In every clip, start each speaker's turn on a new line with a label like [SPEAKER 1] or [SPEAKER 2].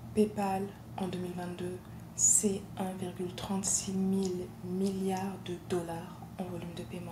[SPEAKER 1] PayPal en 2022, c'est 1,36 milliards de dollars en volume de paiement,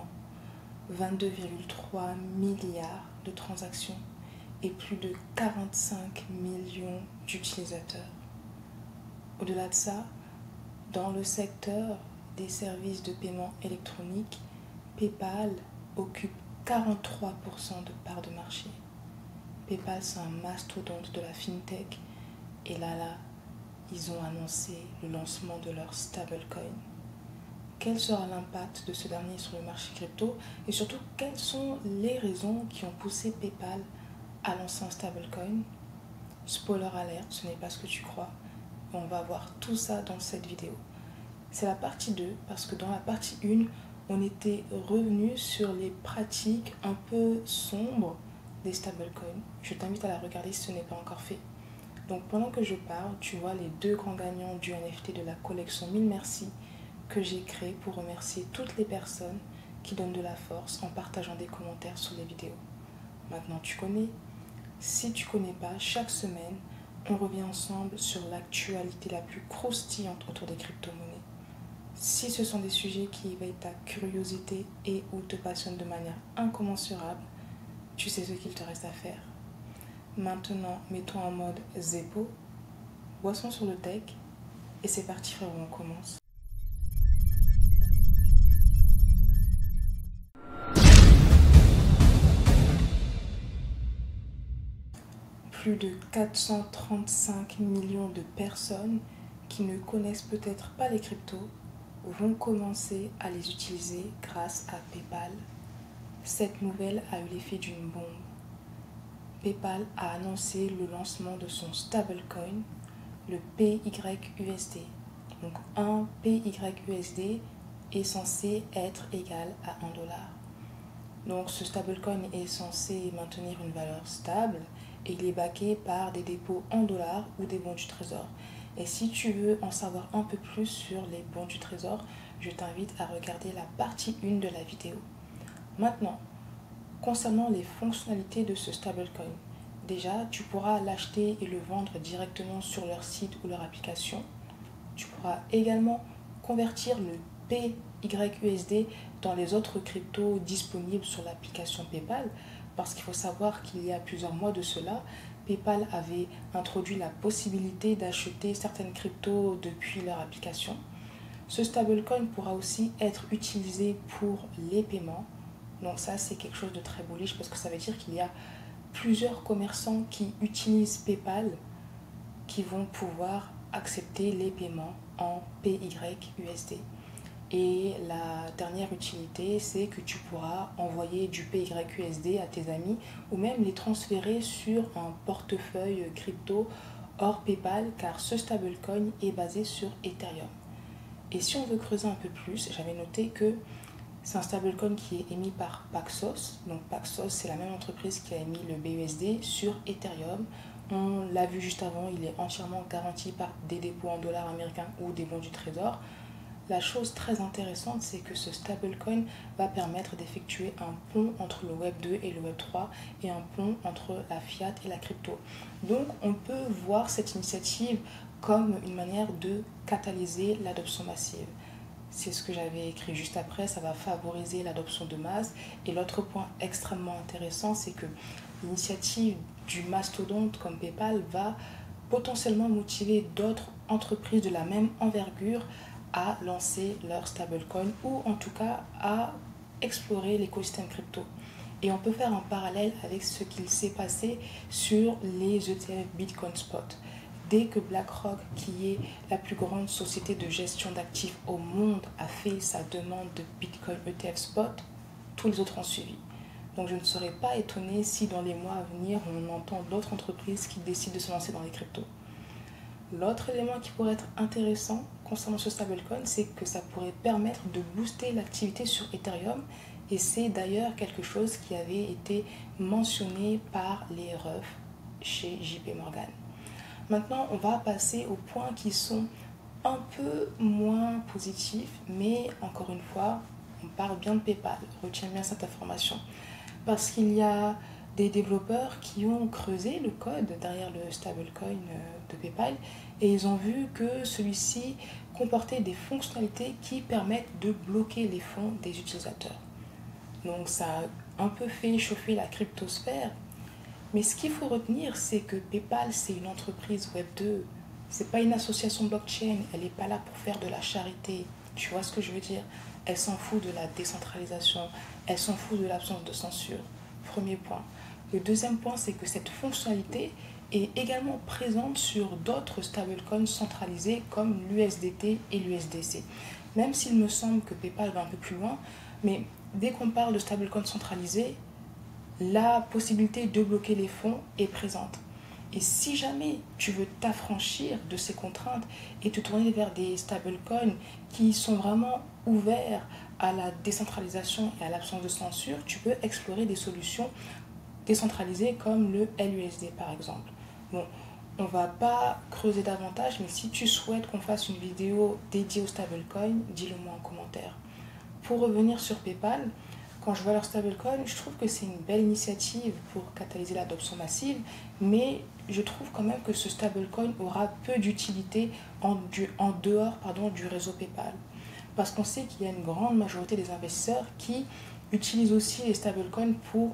[SPEAKER 1] 22,3 milliards de transactions et plus de 45 millions d'utilisateurs. Au-delà de ça, dans le secteur des services de paiement électronique, PayPal occupe 43% de part de marché. PayPal, c'est un mastodonte de la fintech. Et là, ils ont annoncé le lancement de leur stablecoin. Quel sera l'impact de ce dernier sur le marché crypto? Et surtout, quelles sont les raisons qui ont poussé PayPal à lancer un stablecoin? Spoiler alert, ce n'est pas ce que tu crois. On va voir tout ça dans cette vidéo. C'est la partie 2, parce que dans la partie 1, on était revenu sur les pratiques un peu sombres des stablecoins. Je t'invite à la regarder si ce n'est pas encore fait. Donc pendant que je parle, tu vois les 2 grands gagnants du NFT de la collection 1000 merci que j'ai créé pour remercier toutes les personnes qui donnent de la force en partageant des commentaires sous les vidéos. Maintenant tu connais. Si tu connais pas, chaque semaine, on revient ensemble sur l'actualité la plus croustillante autour des crypto-monnaies. Si ce sont des sujets qui éveillent ta curiosité et ou te passionnent de manière incommensurable, tu sais ce qu'il te reste à faire. Maintenant, mets-toi en mode Zeppo, boisson sur le tech, et c'est parti frérot, on commence. Plus de 435 millions de personnes qui ne connaissent peut-être pas les cryptos vont commencer à les utiliser grâce à PayPal. Cette nouvelle a eu l'effet d'une bombe. PayPal a annoncé le lancement de son stablecoin, le PYUSD. Donc un PYUSD est censé être égal à 1 dollar. Donc ce stablecoin est censé maintenir une valeur stable et il est backé par des dépôts en dollars ou des bons du trésor. Et si tu veux en savoir un peu plus sur les bons du trésor, je t'invite à regarder la partie 1 de la vidéo. Maintenant, concernant les fonctionnalités de ce stablecoin, déjà tu pourras l'acheter et le vendre directement sur leur site ou leur application. Tu pourras également convertir le PYUSD dans les autres cryptos disponibles sur l'application PayPal, parce qu'il faut savoir qu'il y a plusieurs mois de cela, PayPal avait introduit la possibilité d'acheter certaines cryptos depuis leur application. Ce stablecoin pourra aussi être utilisé pour les paiements. Donc ça, c'est quelque chose de très bullish parce que ça veut dire qu'il y a plusieurs commerçants qui utilisent PayPal qui vont pouvoir accepter les paiements en PYUSD. Et la dernière utilité, c'est que tu pourras envoyer du PYUSD à tes amis ou même les transférer sur un portefeuille crypto hors PayPal, car ce stablecoin est basé sur Ethereum. Et si on veut creuser un peu plus, j'avais noté que c'est un stablecoin qui est émis par Paxos. Donc Paxos, c'est la même entreprise qui a émis le BUSD sur Ethereum. On l'a vu juste avant, il est entièrement garanti par des dépôts en dollars américains ou des bons du trésor. La chose très intéressante, c'est que ce stablecoin va permettre d'effectuer un pont entre le Web 2 et le Web 3 et un pont entre la fiat et la crypto. Donc on peut voir cette initiative comme une manière de catalyser l'adoption massive. C'est ce que j'avais écrit juste après, ça va favoriser l'adoption de masse. Et l'autre point extrêmement intéressant, c'est que l'initiative du mastodonte comme PayPal va potentiellement motiver d'autres entreprises de la même envergure à lancer leur stablecoin ou en tout cas à explorer l'écosystème crypto. Et on peut faire un parallèle avec ce qu'il s'est passé sur les ETF Bitcoin Spot. Dès que BlackRock, qui est la plus grande société de gestion d'actifs au monde, a fait sa demande de Bitcoin ETF Spot, tous les autres ont suivi. Donc je ne serais pas étonnée si dans les mois à venir, on entend d'autres entreprises qui décident de se lancer dans les cryptos. L'autre élément qui pourrait être intéressant concernant ce stablecoin, c'est que ça pourrait permettre de booster l'activité sur Ethereum. Et c'est d'ailleurs quelque chose qui avait été mentionné par les refs chez JP Morgan. Maintenant, on va passer aux points qui sont un peu moins positifs, mais encore une fois, on parle bien de PayPal. Retiens bien cette information. Parce qu'il y a des développeurs qui ont creusé le code derrière le stablecoin de PayPal et ils ont vu que celui-ci comportait des fonctionnalités qui permettent de bloquer les fonds des utilisateurs. Donc ça a un peu fait chauffer la cryptosphère. Mais ce qu'il faut retenir, c'est que PayPal, c'est une entreprise Web2. C'est pas une association blockchain. Elle n'est pas là pour faire de la charité. Tu vois ce que je veux dire? Elle s'en fout de la décentralisation. Elle s'en fout de l'absence de censure. Premier point. Le deuxième point, c'est que cette fonctionnalité est également présente sur d'autres stablecoins centralisés comme l'USDT et l'USDC. Même s'il me semble que PayPal va un peu plus loin, mais dès qu'on parle de stablecoins centralisés, la possibilité de bloquer les fonds est présente. Et si jamais tu veux t'affranchir de ces contraintes et te tourner vers des stablecoins qui sont vraiment ouverts à la décentralisation et à l'absence de censure, tu peux explorer des solutions décentralisées comme le LUSD par exemple. Bon, on ne va pas creuser davantage, mais si tu souhaites qu'on fasse une vidéo dédiée au stablecoin, dis-le moi en commentaire. Pour revenir sur PayPal, quand je vois leur stablecoin, je trouve que c'est une belle initiative pour catalyser l'adoption massive, mais je trouve quand même que ce stablecoin aura peu d'utilité en dehors du réseau PayPal. Parce qu'on sait qu'il y a une grande majorité des investisseurs qui utilisent aussi les stablecoins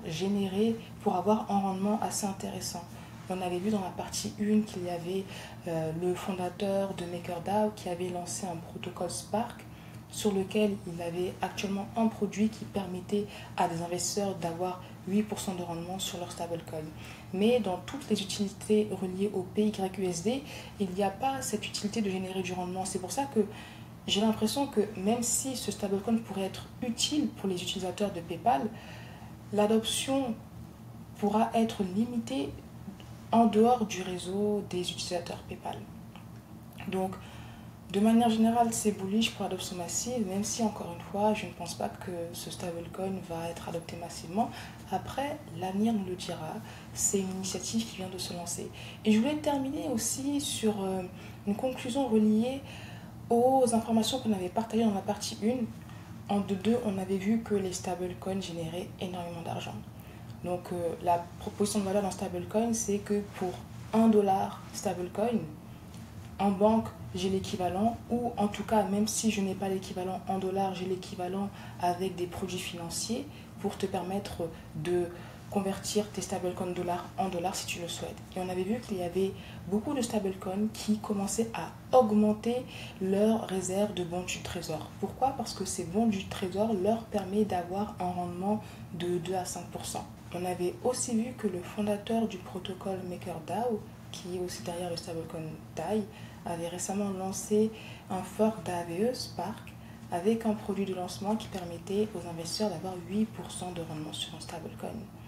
[SPEAKER 1] pour avoir un rendement assez intéressant. On avait vu dans la partie 1 qu'il y avait le fondateur de MakerDAO qui avait lancé un protocole Spark sur lequel il avait actuellement un produit qui permettait à des investisseurs d'avoir 8% de rendement sur leur stablecoin. Mais dans toutes les utilités reliées au PYUSD, il n'y a pas cette utilité de générer du rendement. C'est pour ça que j'ai l'impression que même si ce stablecoin pourrait être utile pour les utilisateurs de PayPal, l'adoption pourra être limitée en dehors du réseau des utilisateurs PayPal. Donc, de manière générale, c'est bullish pour l'adoption massive, même si, encore une fois, je ne pense pas que ce stablecoin va être adopté massivement. Après, l'avenir nous le dira. C'est une initiative qui vient de se lancer. Et je voulais terminer aussi sur une conclusion reliée aux informations qu'on avait partagées dans la partie 1. En 2, on avait vu que les stablecoins généraient énormément d'argent. Donc, la proposition de valeur d'un stablecoin, c'est que pour $1 stablecoin, en banque, j'ai l'équivalent, ou en tout cas, même si je n'ai pas l'équivalent en dollars, j'ai l'équivalent avec des produits financiers pour te permettre de convertir tes stablecoins dollars en dollars si tu le souhaites. Et on avait vu qu'il y avait beaucoup de stablecoins qui commençaient à augmenter leurs réserves de bons du trésor. Pourquoi? Parce que ces bons du trésor leur permettent d'avoir un rendement de 2 à 5%. On avait aussi vu que le fondateur du protocole MakerDAO, qui est aussi derrière le stablecoin DAI, avait récemment lancé un fork d'AVE Spark avec un produit de lancement qui permettait aux investisseurs d'avoir 8% de rendement sur un stablecoin.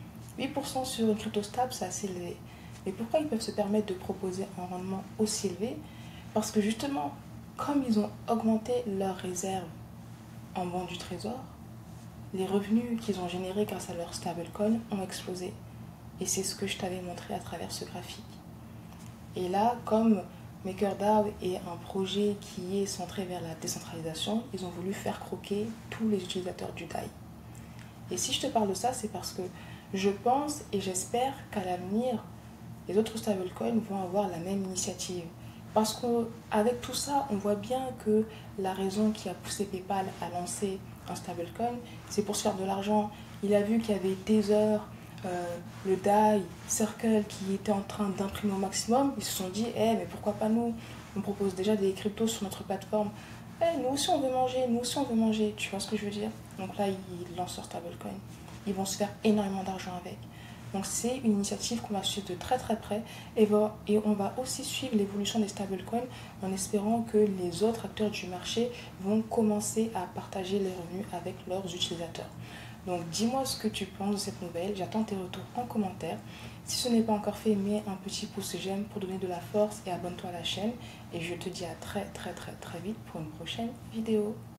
[SPEAKER 1] 8% sur une crypto stable, c'est assez élevé. Mais pourquoi ils peuvent se permettre de proposer un rendement aussi élevé? Parce que justement, comme ils ont augmenté leurs réserves en bons du trésor, les revenus qu'ils ont générés grâce à leur stablecoin ont explosé. Et c'est ce que je t'avais montré à travers ce graphique. Et là, comme MakerDAO est un projet qui est centré vers la décentralisation, ils ont voulu faire croquer tous les utilisateurs du DAI. Et si je te parle de ça, c'est parce que je pense et j'espère qu'à l'avenir, les autres stablecoins vont avoir la même initiative. Parce qu'avec tout ça, on voit bien que la raison qui a poussé PayPal à lancer un stablecoin, c'est pour se faire de l'argent. Il a vu qu'il y avait Tether, le DAI, Circle qui étaient en train d'imprimer au maximum. Ils se sont dit, mais pourquoi pas nous? On propose déjà des cryptos sur notre plateforme. Nous aussi on veut manger, nous aussi on veut manger. Tu vois ce que je veux dire? Donc là, ils lancent leur stablecoin. Ils vont se faire énormément d'argent avec. Donc c'est une initiative qu'on va suivre de très très près et on va aussi suivre l'évolution des stablecoins en espérant que les autres acteurs du marché vont commencer à partager les revenus avec leurs utilisateurs. Donc dis-moi ce que tu penses de cette nouvelle, j'attends tes retours en commentaire. Si ce n'est pas encore fait, mets un petit pouce j'aime pour donner de la force et abonne-toi à la chaîne. Et je te dis à très très très très vite pour une prochaine vidéo.